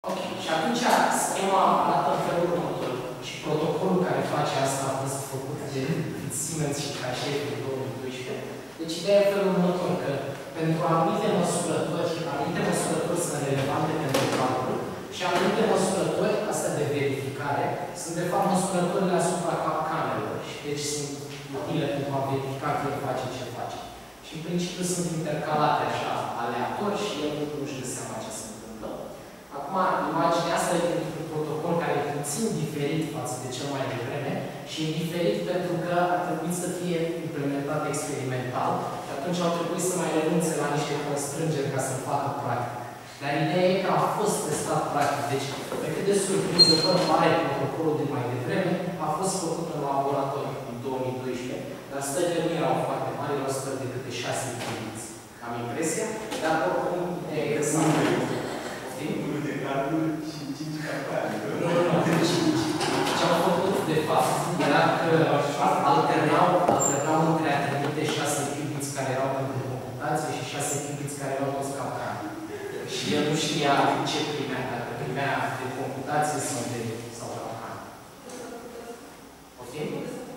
Ok, și atunci schema arată în felul următor și protocolul care face asta a fost făcut de Siemens și Cachet în 2012. Deci ideea e felul următor, că pentru anumite măsurători sunt relevante pentru calcul și anumite măsurători, astea de verificare, sunt de fapt măsurătorile asupra capcanelor și deci sunt utile pentru a verifica că el face ce face. Și în principiu sunt intercalate așa, aleator și el nu-și dă seama ce se întâmplă. Acum, imaginea asta e un protocol care e puțin diferit față de cel mai devreme și e diferit pentru că ar trebui să fie implementat experimental și atunci au trebuit să mai renunțe la niște constrângeri ca să facă practic. Dar ideea e că a fost testat practic. Deci, pe cât de surprinzător pare protocolul de mai devreme, a fost făcut în laborator în 2012, dar stările nu erau foarte mari, erau stări de câte 6 qubits. Am impresia, dar oricum e interesant. De calcul și 5 capcane. Nu. Ce au făcut, de fapt, era că alternau între a trimite 6 qubits care erau pentru computație și 6 qubits care erau toți capcane. Și el nu știa ce primea, dacă primea de computație sau capcane. Poftim?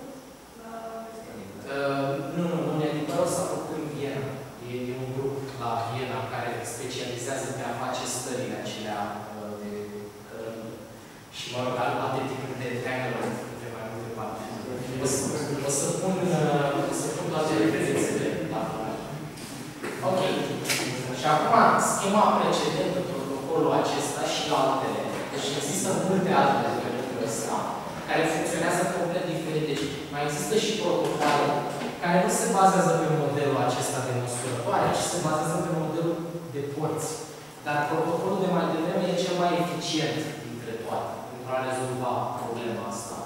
Nu, Editorul s-a făcut în Viena. E un grup la Viena care specializează pe a face stările acelea de cărămidă. Și mă rog, alte tipuri de triangle de mai multe parte. O să pun toate referințele la final. Ok. Și acum, schema precedentă, protocolul acesta și altele. Deci există multe altele pe lucrul ăsta, care funcționează complet diferit. Deci mai există și protocole care nu se bazează pe modelul acesta de măsurătoare, ci se bazează pe modelul de porți. Dar protocolul de mai devreme e cel mai eficient dintre toate pentru a rezolva problema asta.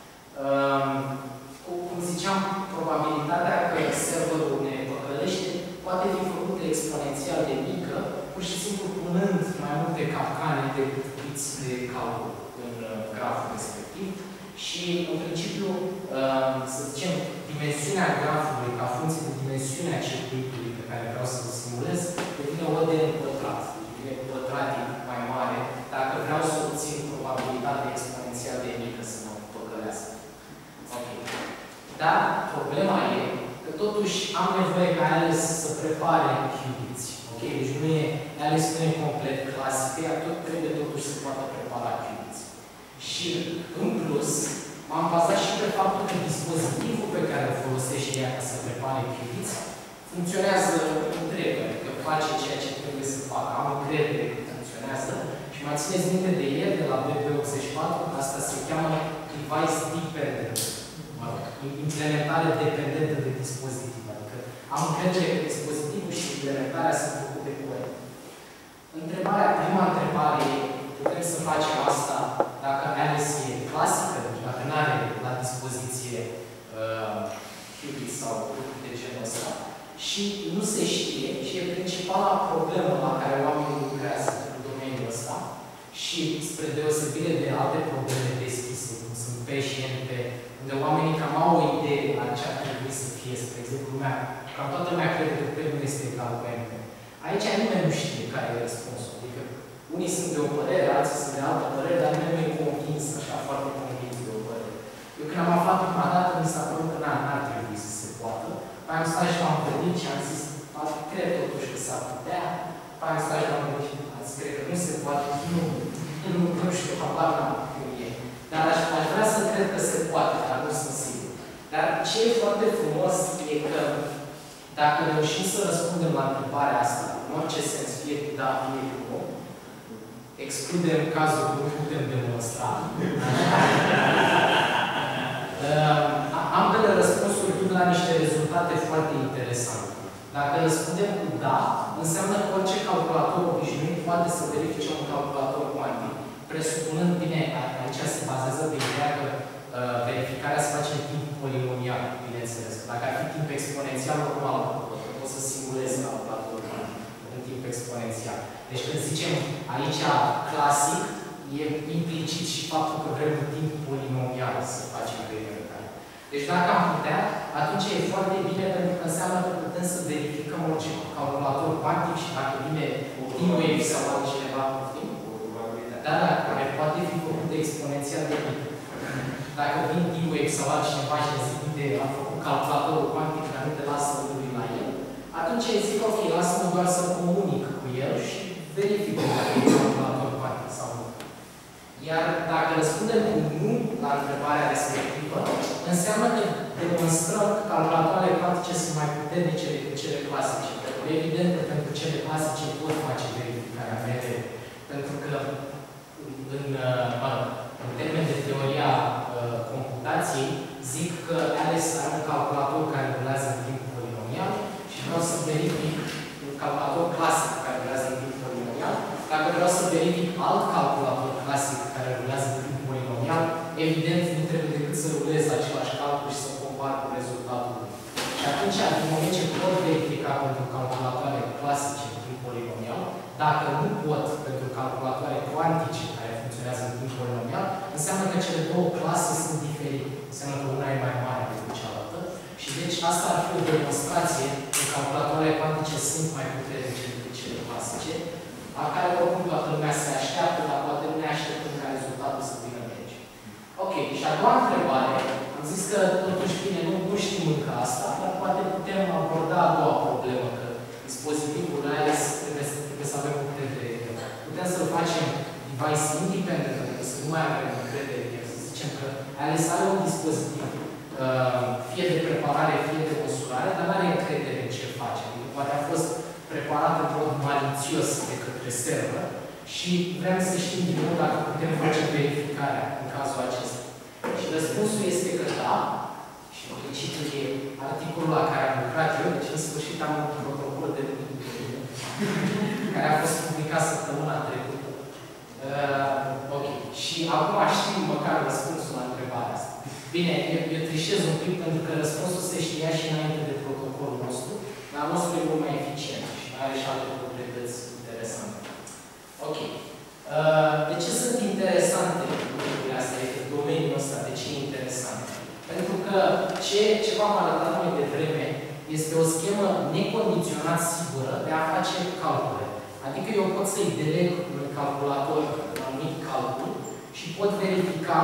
Cum ziceam, probabilitatea că serverul ne păcălește poate fi făcută exponențial de mică, pur și simplu punând mai multe capcane decât biți de calcul în graful respectiv. Și, în principiu, să zicem, dimensiunea grafului ca funcție de dimensiunea circuitului pe care vreau să-l simulez devine o de pătrat. Devine pătratic mai mare dacă vreau să obțin probabilitatea exponențial de mică să mă păcălească. Ok. Dar problema e că totuși am nevoie ca Alice să prepare qubits. Ok? Deci Alice nu e complet clasică, ea tot trebuie totuși să poată prepara qubits. Și, în plus, m-am bazat și pe faptul că dispozitivul pe care îl folosește ea ca să prepare qubits funcționează întreg, adică face ceea ce trebuie să facă. Am încredere că funcționează și mai țineți minte de ieri, de la BP84, asta se cheamă device dependent. Implementare dependentă de dispozitiv. Adică am încredere că dispozitivul și implementarea sunt făcute corect. Prima întrebare e, putem să facem asta dacă Alice e clasică, deci dacă nu are la dispoziție qubits sau lucruri de genul ăsta. Și nu se știe și e principala problemă la care oamenii lucrează în domeniul ăsta și spre deosebire de alte probleme deschise, cum sunt P și NP, unde oamenii cam au o idee la ce ar trebui să fie, spre exemplu, cam toată lumea crede că P nu este egal cu NP. Aici nimeni nu știe care e răspunsul. Adică unii sunt de o părere, alții sunt de altă părere, dar nimeni nu e convins, așa foarte convins de o părere. Eu când am aflat prima dată, mi s-a părut că n-ar trebui să se poată. Păi am stat și m-am gândit și am zis, cred totuși că s-ar putea. Păi am stat și m-am gândit și am zis, cred că nu se poate. Nu știu, habar n-am cum e. Dar aș vrea să cred că se poate, dar nu sunt sigur. Dar ce e foarte frumos e că dacă reușim să răspundem la întrebarea asta, în orice sens, fie cu da, fie cu nu, excludem cazul că nu putem demonstra. Ambele răspunsuri duc la niște rezultate foarte interesante. Dacă răspundem cu da, înseamnă că orice calculator obișnuit poate să verifice un calculator cuantic, presupunând, bine, aici se bazează pe ideea că verificarea se face în timp polinomial, bineînțeles. Dacă ar fi timp exponențial normal, o să simulezi calculatorul cuantic în timp exponențial. Deci când zicem aici clasic, e implicit și faptul că vrem în timp polinomial să facem verificarea. Deci dacă am putea, atunci e foarte bine pentru că înseamnă că putem să verificăm orice calculator cuantic și dacă vine T-Wave sau altcineva, Dar care poate fi făcută exponențial de mică. Dacă vin Dweck sau altcineva și zic, uite, am făcut calculatorul cuantic, dar nu te lasă lui la el, atunci îi zic, ok, lasă-mă doar să comunic cu el și verific dacă e calculator cuantic sau nu. Iar dacă răspundem cu nu la întrebarea respectivă, înseamnă că demonstrăm că calculatoarele cuantice sunt mai puternice decât cele clasice. Evident că pentru cele clasice pot face verificarea mereu. Pentru că în termen de teoria computației, zic că Alice are un calculator care rulează în timp polinomial și vreau să verific un calculator clasic care rulează în timp polinomial. Dacă vreau să verific alt calculator clasic care rulează în timp polinomial, evident nu trebuie decât să rulez același calcul și să compar cu rezultatul. Și atunci, în moment ce pot verifica pentru calculatoare clasice în timp polinomial, dacă nu pot pentru calculatoare cuantice care funcționează în timp polinomial, înseamnă că cele două clase sunt diferite. Înseamnă că una e mai mare decât cealaltă. Și deci asta ar fi o demonstrație că calculatoarele cuantice sunt mai puternice decât cele clasice, la care oricum toată lumea se așteaptă, dar poate nu ne așteptăm ca rezultatul să vină de aici. Ok, și a doua întrebare, am zis că totuși bine, nu știm încă asta, dar poate putem aborda a doua problemă, că dispozitivul ales trebuie să avem încredere în el. Putem să-l facem device independent, adică să nu mai avem încredere în el, să zicem că ales are un dispozitiv, fie de preparare, fie de măsurare, dar nu are încredere în ce face. Adică poate a fost preparat în mod malițios de către server și vrem să știm din nou dacă putem face verificarea în cazul acesta. Și răspunsul este că da, și principiul e articolul la care am lucrat eu, deci în sfârșit am un protocol de care a fost publicat săptămâna trecută. Ok. Și acum știm măcar răspunsul la întrebarea asta. Bine, eu trișez un pic pentru că răspunsul se știa și înainte de protocolul nostru, dar al nostru e mult mai eficient și are și alte proprietăți interesante. Ok. De ce sunt interesante lucrurile astea? Adică domeniul ăsta, de ce e interesant? Pentru că ce v-am arătat mai devreme este o schemă necondiționat sigură de a face calcule. Adică eu pot să-i deleg un calculator un anumit calcul și pot verifica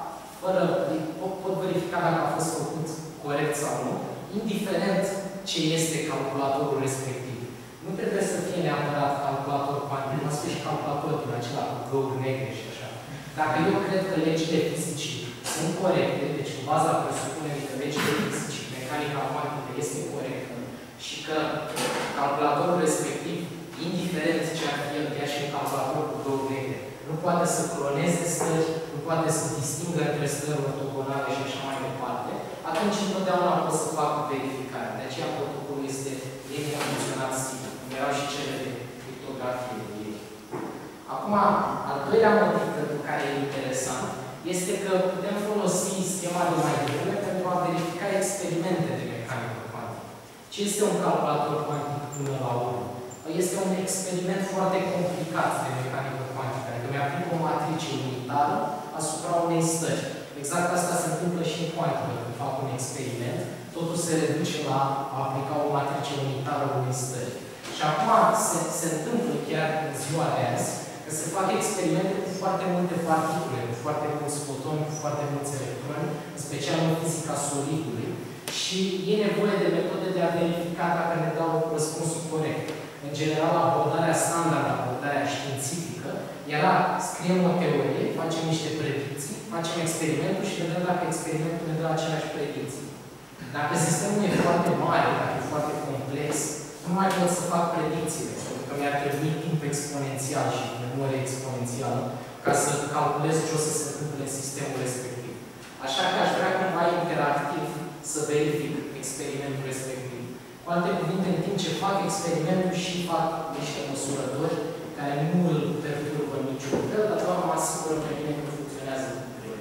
dacă a fost făcut corect sau nu, indiferent ce este calculatorul respectiv. Nu trebuie să fie neapărat calculator cuantic, mă spune și calculator din acela cu găuri negre și așa. Dacă eu cred că legile fizicii sunt corecte, deci în baza presupunerii că legile fizicii, mecanica cuantică este corectă și că calculatorul respectiv, indiferent ce ar fi el, chiar și un calculator cu găuri negre, nu poate să cloneze stări, nu poate să distingă între stări ortogonale și așa mai departe, atunci întotdeauna pot să fac verificare. De aceea protocolul este necondiționat sigur. Erau și cele de criptografie de ei. Acum, al doilea motiv pentru care e interesant este că putem folosi schema de mai devreme pentru a verifica experimente de mecanică cuantică. Ce este un calculator cuantic până la urmă? Este un experiment foarte complicat de mecanică cuantică, adică mi-aplic o matrice unitară asupra unei stări. Exact asta se întâmplă și în cuantică, când fac un experiment, totul se reduce la a aplica o matrice unitară unei stări. Și acum se întâmplă chiar în ziua de azi, că se fac experimente cu foarte multe particule, cu foarte mulți fotoni, cu foarte mulți electroni, în special în fizica solidului, și e nevoie de metode de a verifica dacă ne dau răspunsul corect. În general, abordarea standard, abordarea științifică, era scriem o teorie, facem niște predicții, facem experimentul și vedem dacă experimentul ne dă aceleași predicții. Dacă sistemul e foarte mare, dacă e foarte complex, nu mai pot să fac predicțiile, pentru că mi-ar trebui timp exponențial și memorie exponențială ca să calculez ce o să se întâmple în sistemul respectiv. Așa că aș vrea cumva interactiv să verific experimentul respectiv. Cu alte cuvinte, în timp ce fac experimentul și fac niște măsurători care nu îl perturbă niciun fel, dar doar mă asigură pe mine că funcționează lucrurile.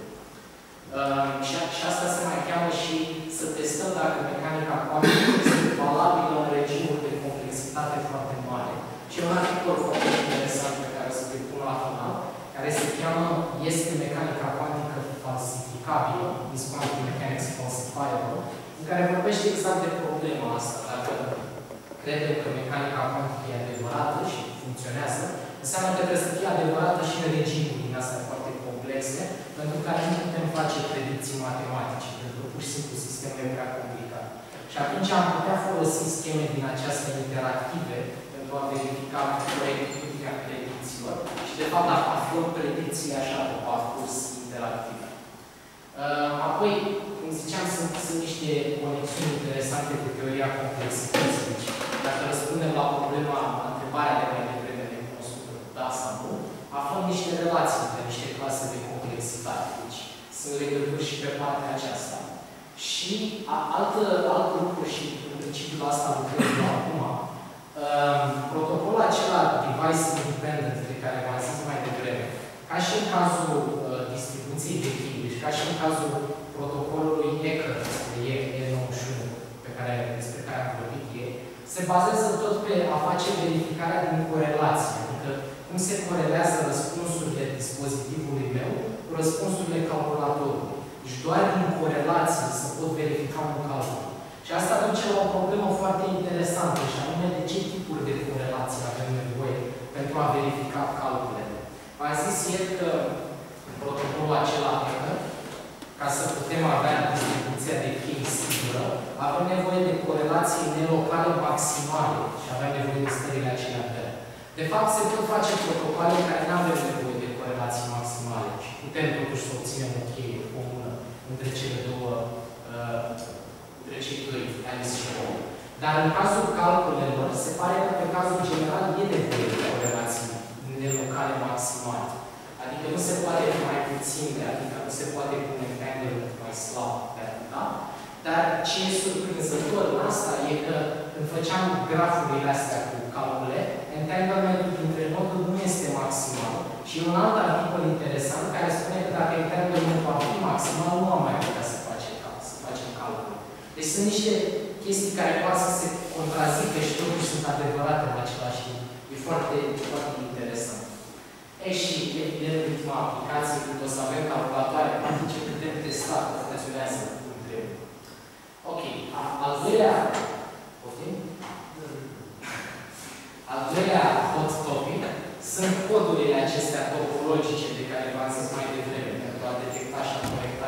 Și asta se mai cheamă și să testăm dacă mecanica cuantică este valabilă în regimuri de complexitate foarte mare. Și un articol foarte interesant pe care o să-l pun la final, care se cheamă Este mecanica cuantică falsificabilă, Is Quantum Mechanics Falsifiable, în care vorbește exact de problema asta. Dacă credem că mecanica cuantică e adevărată și funcționează, înseamnă că trebuie să fie adevărată și în regimul Și atunci am putea folosi scheme din această interactive pentru a verifica corectitudinea predicțiilor și, de fapt, aflăm predicțiile așa pe parcurs interactiv. Apoi, cum ziceam, sunt niște conexiuni interesante cu teoria complexității. Deci, dacă răspundem la întrebarea de mai devreme de cunoscută, da sau nu, aflăm niște relații între niște clase de complexitate. Deci, sunt legături și pe partea aceasta. Și alt lucru, și în principiu la asta lucrez eu acum, protocolul acela device independent de care v-am zis mai devreme, ca și în cazul distribuției de chimie, și ca și în cazul protocolului ECR, E91, despre care am vorbit ieri, se bazează tot pe a face verificarea din corelație, adică cum se corelează răspunsurile dispozitivului meu cu răspunsurile calculatorului. Deci doar din corelație să pot verifica un calcul. Și asta duce la o problemă foarte interesantă, și anume de ce tipuri de corelație avem nevoie pentru a verifica calculele. V-am zis ieri că protocolul acela ECR, ca să putem avea distribuția de chimie sigură, avem nevoie de corelații nelocale maximale și avem nevoie de stările acelea de. De fapt, se pot face protocoale care nu avem nevoie de corelații maximale și putem totuși să obținem o cheie comună între cele două, între cei doi, Alice și Paul. Dar în cazul calculelor, se pare că pe cazul general e nevoie de corelații nelocale maximale. Adică nu se poate mai puțin de, adică nu se poate cu un entanglement mai slab de atâta. Dar ce e surprinzător în asta e că când făceam grafurile astea cu calcule, entanglementul dintre noduri nu este maximal. Și un alt articol interesant care spune că dacă entanglementul ar fi maximal, nu am mai putea să facem calcule. Deci sunt niște chestii care poate să se contrazică și totuși sunt adevărate în același timp. E foarte, foarte interesant. Și, evident, ultima aplicație, când o să avem calculatoare practice, putem testa că funcționează între. Ok. Al doilea hot topic sunt codurile acestea topologice de care v-am zis mai devreme, pentru a detecta și a corecta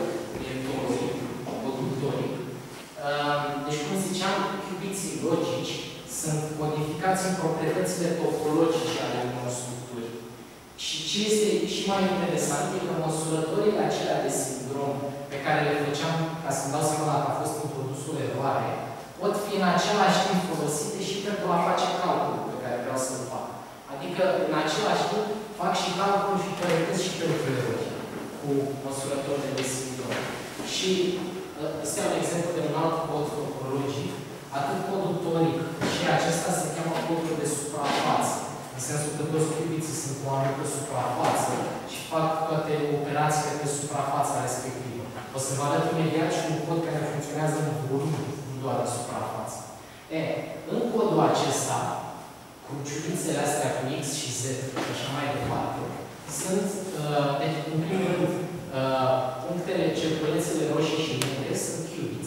conductorii. Deci, cum ziceam, cubiții logici sunt modificați în proprietățile topologice ale unor structuri. Și ce este și mai interesant e că măsurătorile acelea de sindrom pe care le făceam ca să-mi dau seama dacă a fost introdus o eroare, pot fi în același timp folosite și pentru a face calculul pe care vreau să-l fac. Adică, în același timp, fac și calculul și corectez și pentru erori cu măsurătorile de sindrom. Și ăsta e un exemplu de un alt cod topologic, atât codul toric, și acesta se cheamă codul de suprafață. În sensul că toți cubiții sunt cu o anumită suprafață și fac toate operațiile pe suprafața respectivă. O să vă arăt imediat și un cod care funcționează în volum, nu doar în suprafață. În codul acesta, cruciulițele astea cu X și Z și așa mai departe, sunt, deci, în primul rând, punctele, cerculețele roșii și negre sunt qubits.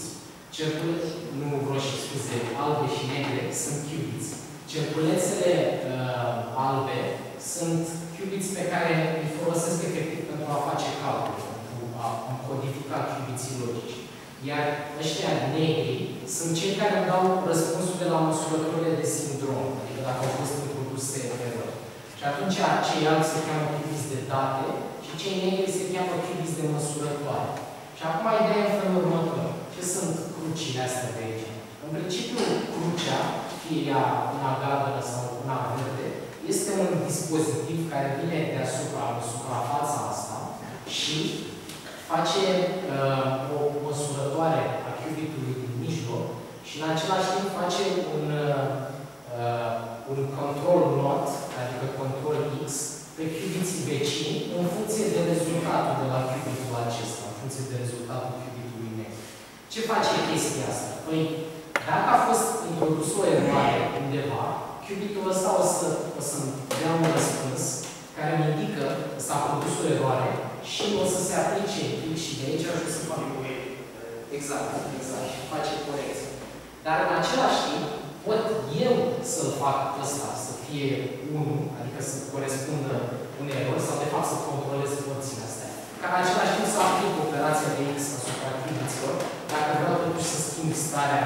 Nu roșii, scuze, albe și negre sunt qubits. Cerculețele albe sunt qubits pe care îi folosesc efectiv pentru a face calcul, pentru a codifica qubitții logici. Iar ăștia negri sunt cei care îmi dau răspunsurile la măsurătorile de sindrom, adică dacă au fost introduse erori. Și atunci cei albi se cheamă qubits de date și cei negri se cheamă qubits de măsurătoare. Și acum ideea e în felul următor. Ce sunt crucile astea de aici? În principiu, crucea, fie ea una galbenă sau una verde, este un dispozitiv care vine deasupra suprafața asta și face o măsurătoare a qubitului din mijloc și în același timp face un control not, adică control X, pe qubitții vecini în funcție de rezultatul de la qubitul acesta, în funcție de rezultatul qubitului negru. Ce face chestia asta? Păi, dacă a fost introdus o eroare undeva, qubitul ăsta o să-mi dea un răspuns care îmi indică că s-a produs o eroare și o să se aplice click și de aici și o să fac exact, și face corecție. Dar în același timp, pot eu să-l fac ăsta să fie 1, adică să corespundă unei erori, sau de fapt să controlez părțile astea. Ca în același timp să aplic operația de X asupra qubiților, dacă vreau totuși să schimbi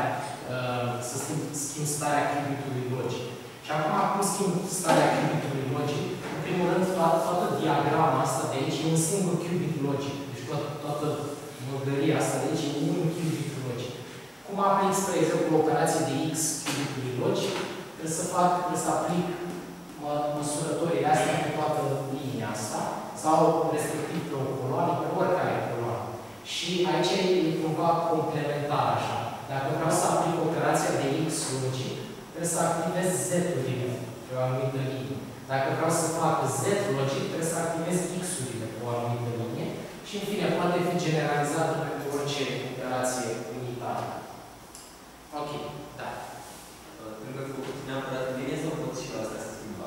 starea qubitului logic. Și acum, cum schimb starea qubitului logic? În primul rând, toată diagrama asta de aici e un singur qubit logic. Deci toată măgăria asta de aici e un qubit logic. Cum aplic, spre exemplu, o operație de x qubitului logic, trebuie să aplic măsurătorile astea pe toată linia asta, sau respectiv pe o coloană, pe oricare coloană. Și aici e cumva complementar așa. Dacă vreau să aplic operația de x logic, trebuie să activez z-urile pe o anumită linie. Dacă vreau să fac z logic, trebuie să activez x-urile pe o anumită linie. Și, în fine, poate fi generalizată pentru orice operație unitară. Ok, da. Trebuie să făcut neapărat în linie sau pot și la astea să schimba?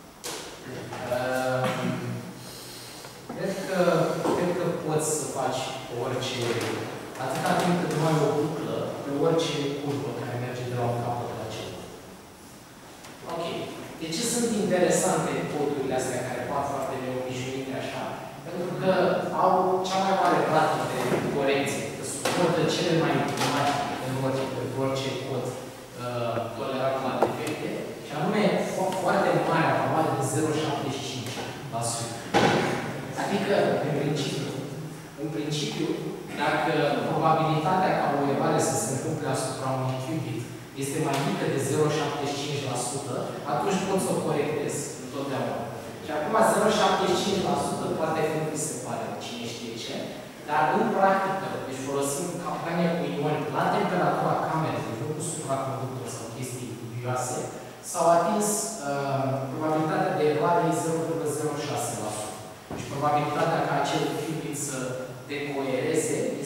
Cred că poți să faci orice, atâta timp cât nu ai o buclă, pe orice curbă care merge de la un capăt la celălalt. Ok. De ce sunt interesante codurile astea care par foarte neobișnuite așa? Pentru că au cea mai mare rată de corecție, că suportă cele mai mari în orice cod tolerat la defecte, și anume foarte mare, aproape de 0,75%. Adică, în principiu, dacă probabilitatea ca o eroare să se întâmple asupra unui qubit este mai mică de 0,75%, atunci pot să o corectez întotdeauna. Și acum 0,75% poate fi nu se pare, cine știe ce, dar în practică, deci folosim capcane cu ioni la temperatura camerei, deci nu cu supraconductor sau chestii dubioase, s-au atins probabilitatea de eroare e 0,06%. Deci probabilitatea ca acel qubit să decoereze e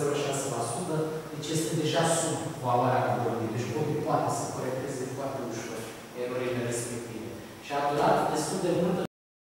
0,06%, deci este deja sub valoarea codului. Deci codul poate să corecteze foarte ușor.